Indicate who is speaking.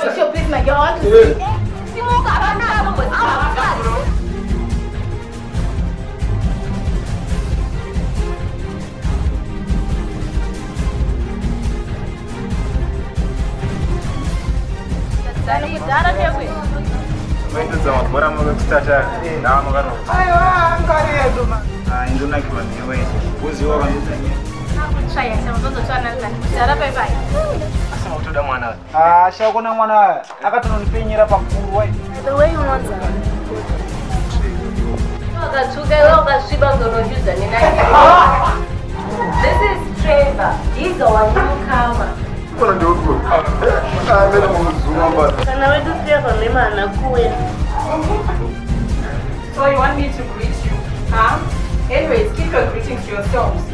Speaker 1: Sure, please, my girl, I want to see.
Speaker 2: Shakuna mwana akatonipenya pakuru wai.
Speaker 1: The way you want that. This is Trevor. He's our newcomer. So you want me to greet you? Huh? Anyways, keep your greetings to yourselves.